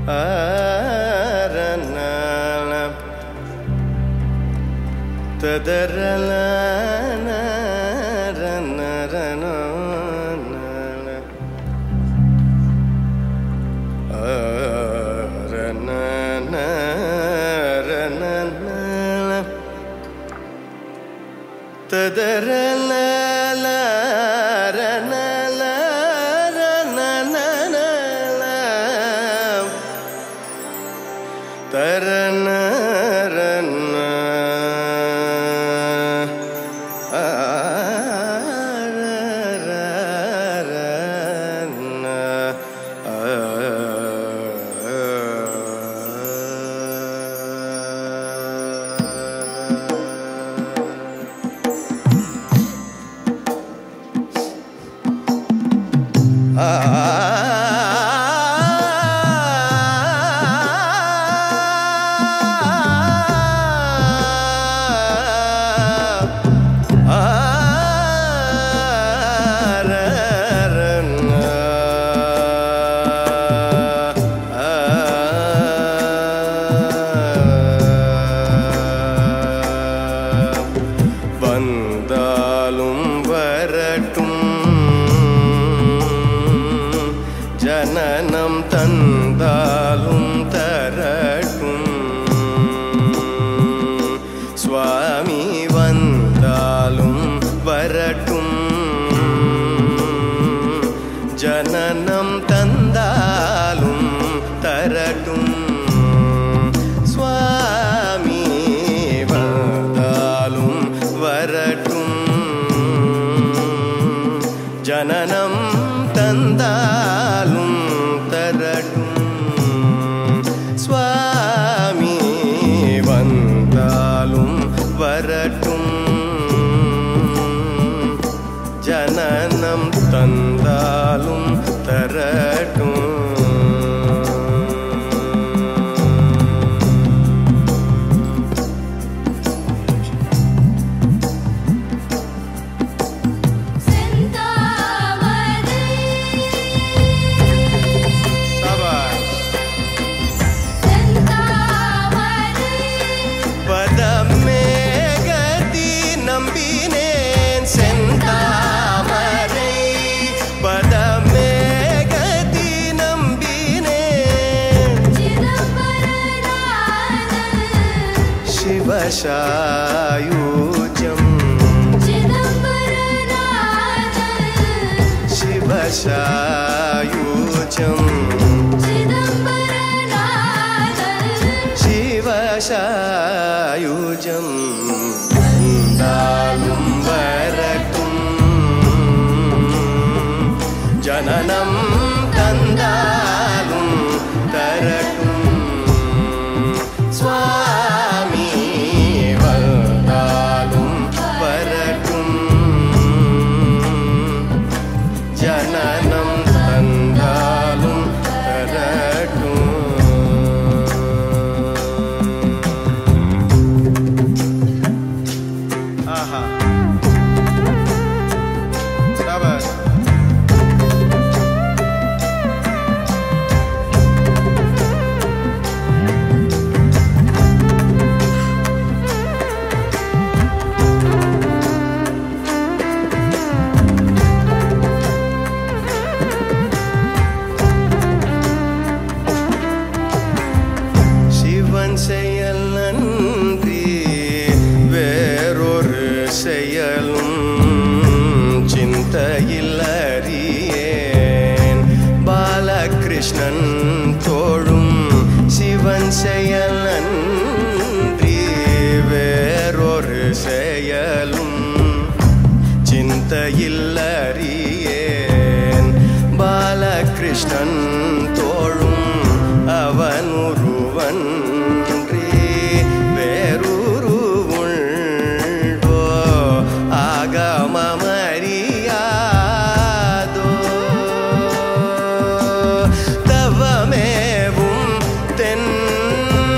தவமேவும் தென்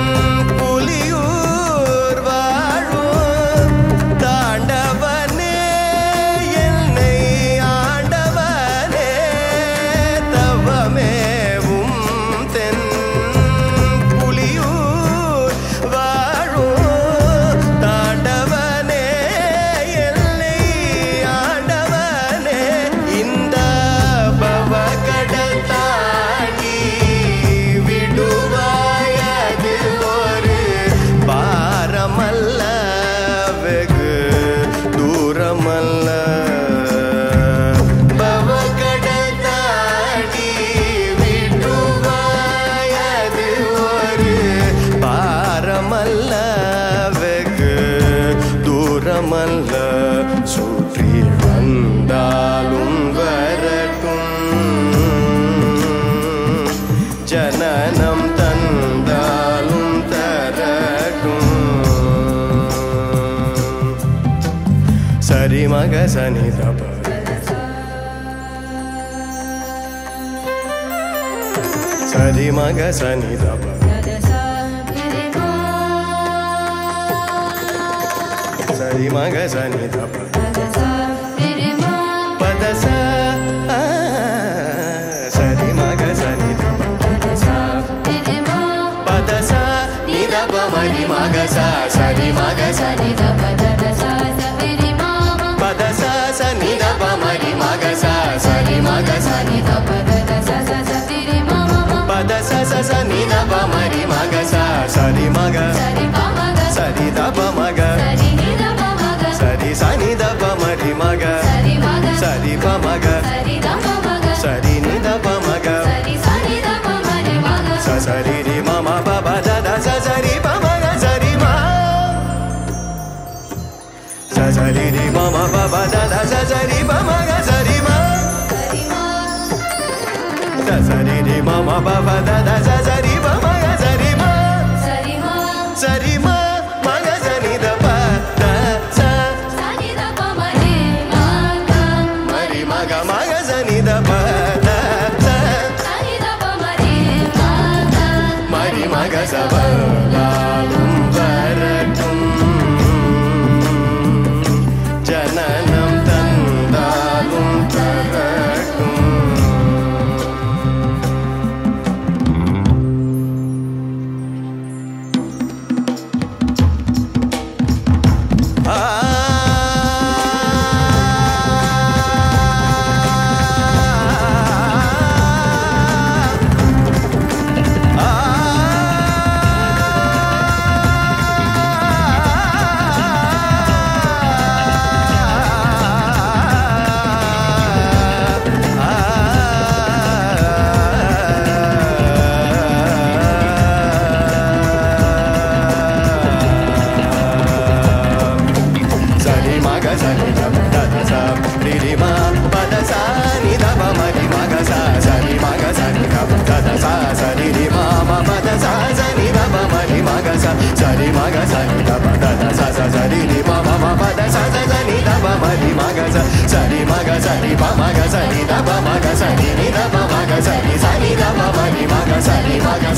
ஜனனம் தந்தாலும் தரட்டும். சரி மக சனி தப சரி மக சனி தப சரி மக சனி தப பத சரி மக சனி தப பத நீ தப மரி மக சரி மக சனி தப பத சனி தப மரி மக சரி மக சனி தப பத சனி தப மரி மக சரி மக சரி தப மக சரி சனி தப மரி மக சரி ப மக சரி நி தப மக சரி ரி மம பப தத சரி ப மக சரி மா சரி ரி மம பப தத சரி ப மக சரி மா சரி ரி மம பப தத சரி ப மக சரி மா சரி மா மக சனி தப த சனி தப மரி மக மக சனி தப த சனி தப மரி மக சபலாலும் வரட்டும். ஜனனம் தந்தாலும் தரட்டும். Sari maga sani daba dada sa sa sari ni ma ma ma pa da sa sa sani daba ma ni maga sa sari maga sani pa maga sani daba maga sani ni daba maga sani sani daba ma ni maga sani maga